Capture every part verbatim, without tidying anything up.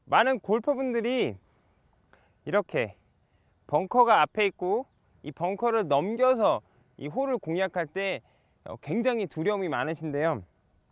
많은 골퍼분들이 이렇게 벙커가 앞에 있고 이 벙커를 넘겨서 이 홀을 공략할 때 굉장히 두려움이 많으신데요,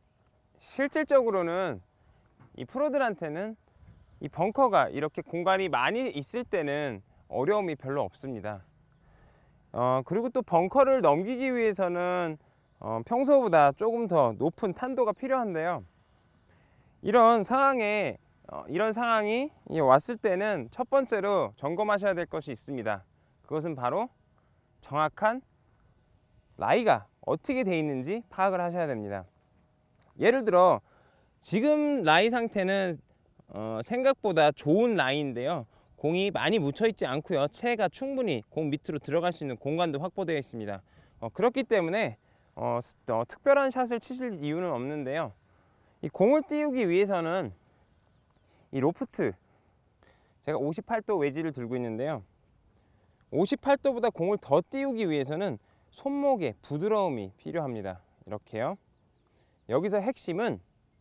실질적으로는 이 프로들한테는 이 벙커가 이렇게 공간이 많이 있을 때는 어려움이 별로 없습니다. 어, 그리고 또 벙커를 넘기기 위해서는 어, 평소보다 조금 더 높은 탄도가 필요한데요, 이런 상황에 어, 이런 상황이 왔을 때는 첫 번째로 점검하셔야 될 것이 있습니다. 그것은 바로 정확한 라이가 어떻게 되어 있는지 파악을 하셔야 됩니다. 예를 들어 지금 라이 상태는 어, 생각보다 좋은 라이인데요, 공이 많이 묻혀 있지 않고요, 채가 충분히 공 밑으로 들어갈 수 있는 공간도 확보되어 있습니다. 어, 그렇기 때문에 어, 어, 특별한 샷을 치실 이유는 없는데요, 이 공을 띄우기 위해서는 이 로프트, 제가 오십팔 도 웨지를 들고 있는데요, 오십팔 도보다 공을 더 띄우기 위해서는 손목의 부드러움이 필요합니다. 이렇게요. 여기서 핵심은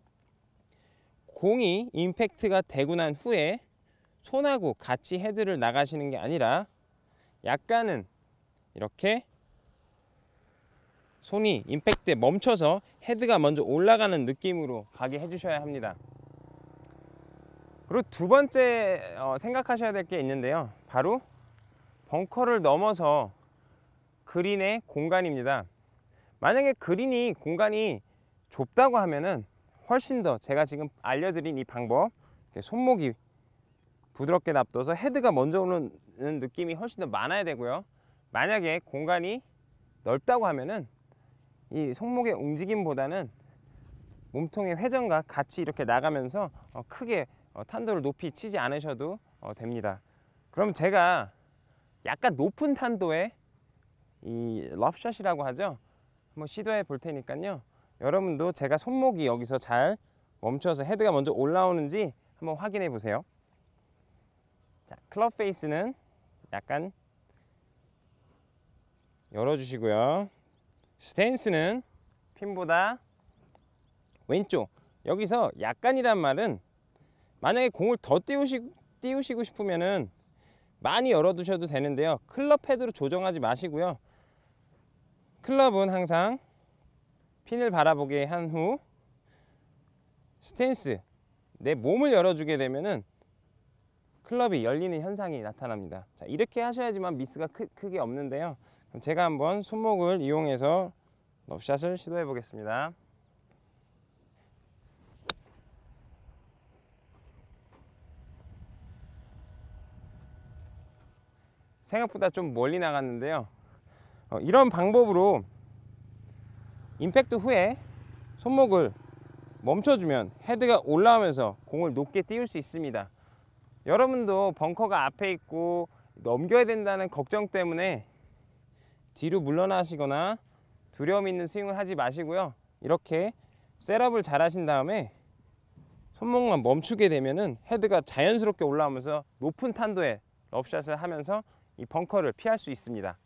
공이 임팩트가 되고 난 후에 손하고 같이 헤드를 나가시는 게 아니라 약간은 이렇게 손이 임팩트에 멈춰서 헤드가 먼저 올라가는 느낌으로 가게 해주셔야 합니다. 그리고 두 번째 어, 생각하셔야 될 게 있는데요, 바로 벙커를 넘어서 그린의 공간입니다. 만약에 그린이 공간이 좁다고 하면은 훨씬 더 제가 지금 알려드린 이 방법, 손목이 부드럽게 납둬서 헤드가 먼저 오는 느낌이 훨씬 더 많아야 되고요, 만약에 공간이 넓다고 하면은 이 손목의 움직임보다는 몸통의 회전과 같이 이렇게 나가면서 어, 크게 어, 탄도를 높이 치지 않으셔도 어, 됩니다. 그럼 제가 약간 높은 탄도의 이 럽샷이라고 하죠, 한번 시도해 볼 테니까요, 여러분도 제가 손목이 여기서 잘 멈춰서 헤드가 먼저 올라오는지 한번 확인해 보세요. 자, 클럽 페이스는 약간 열어주시고요, 스탠스는 핀보다 왼쪽, 여기서 약간이란 말은 만약에 공을 더 띄우시, 띄우시고 싶으면은 많이 열어두셔도 되는데요, 클럽 헤드로 조정하지 마시고요, 클럽은 항상 핀을 바라보게 한 후 스탠스, 내 몸을 열어주게 되면은 클럽이 열리는 현상이 나타납니다. 자, 이렇게 하셔야지만 미스가 크, 크게 없는데요, 그럼 제가 한번 손목을 이용해서 럽샷을 시도해 보겠습니다. 생각보다 좀 멀리 나갔는데요, 어, 이런 방법으로 임팩트 후에 손목을 멈춰주면 헤드가 올라오면서 공을 높게 띄울 수 있습니다. 여러분도 벙커가 앞에 있고 넘겨야 된다는 걱정 때문에 뒤로 물러나시거나 두려움 있는 스윙을 하지 마시고요, 이렇게 셋업을 잘 하신 다음에 손목만 멈추게 되면은 헤드가 자연스럽게 올라오면서 높은 탄도의 럽샷을 하면서 이 벙커를 피할 수 있습니다.